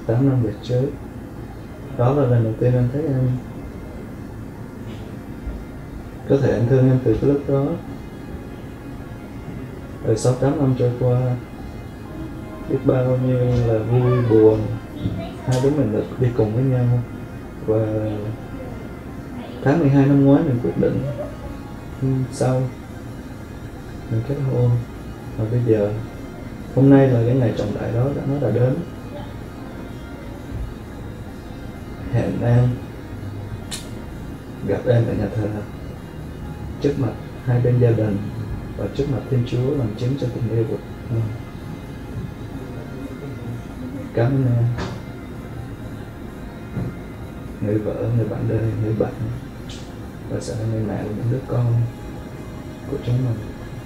8 năm về trước. Đó là lần đầu tiên anh thấy em. Có thể anh thương em từ cái lúc đó. Rồi sau 8 năm trôi qua, biết bao nhiêu là vui buồn, hai đứa mình được đi cùng với nhau. Và tháng 12 năm ngoái mình quyết định sau mình kết hôn. Và bây giờ hôm nay là cái ngày trọng đại đó nó đã đến. Hẹn em gặp em tại nhà thờ, trước mặt hai bên gia đình và trước mặt Thiên Chúa làm chứng cho tình yêu của em. Cảm ơn em, người vợ, người bạn đời, người bạn và sẽ là người mẹ của những đứa con của chúng mình.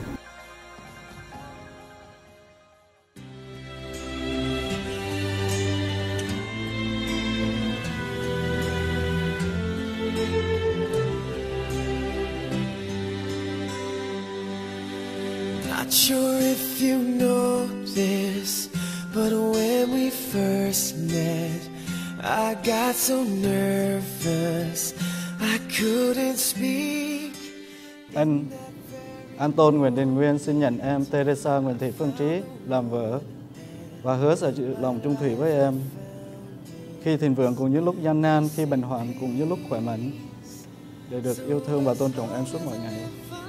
Not sure if you know this, but when we first met, I got so nervous I couldn't speak. Anh Anton Nguyễn Đình Nguyên xin nhận em Teresa Nguyễn Thị Phương Trí làm vợ và hứa sẽ giữ lòng trung thủy với em khi thịnh vượng cũng như lúc gian nan, khi bệnh hoạn cũng như lúc khỏe mạnh, để được yêu thương và tôn trọng em suốt mọi ngày.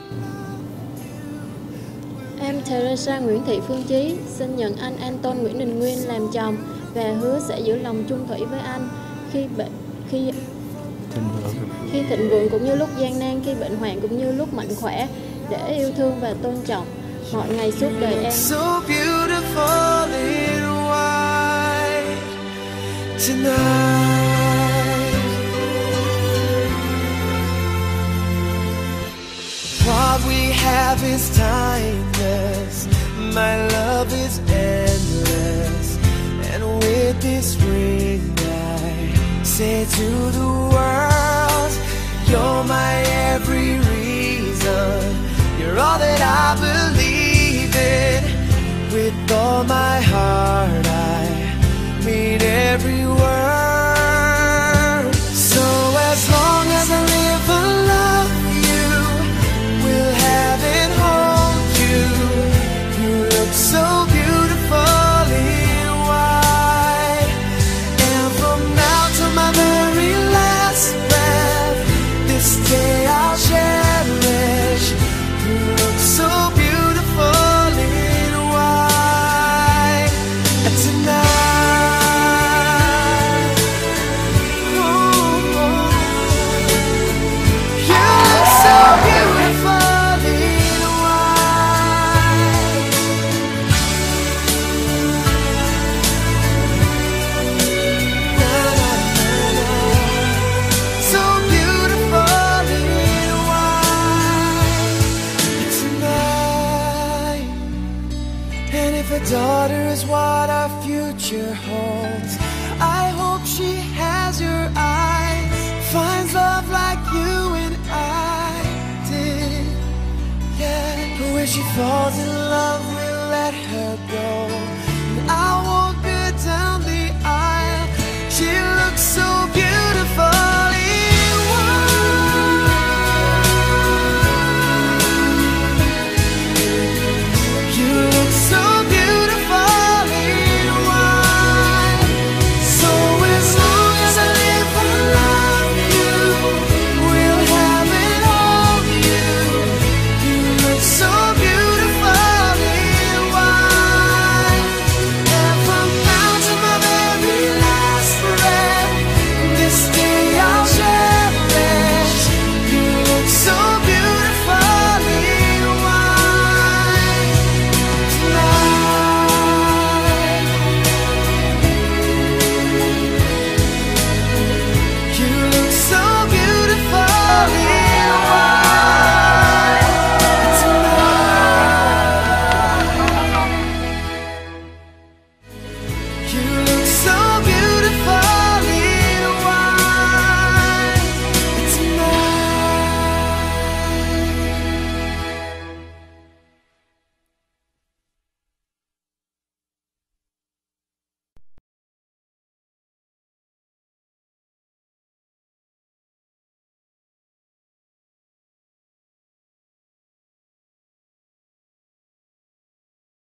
Em Teresa Nguyễn Thị Phương Trí xin nhận anh Anton Nguyễn Đình Nguyên làm chồng và hứa sẽ giữ lòng chung thủy với anh khi thịnh vượng cũng như lúc gian nan, khi bệnh hoạn cũng như lúc mạnh khỏe, để yêu thương và tôn trọng mọi ngày suốt đời em. So beautiful in white tonight. What we have is timeless. My love is endless. And with this ring I say to the world, you're my every reason. You're all that I believe in. With all my heart I mean every word. So as long as I live I love you, will have and hold you. You look so beautiful in white. And from now to my very last breath, this day I'll cherish. You look so beautiful in white tonight. Ooh, you look so beautiful in white. Na, na, na, na. So beautiful in white tonight. And if a daughter is what our future holds, I hope she has your eyes, finds love like you and I did. Yeah, where she falls in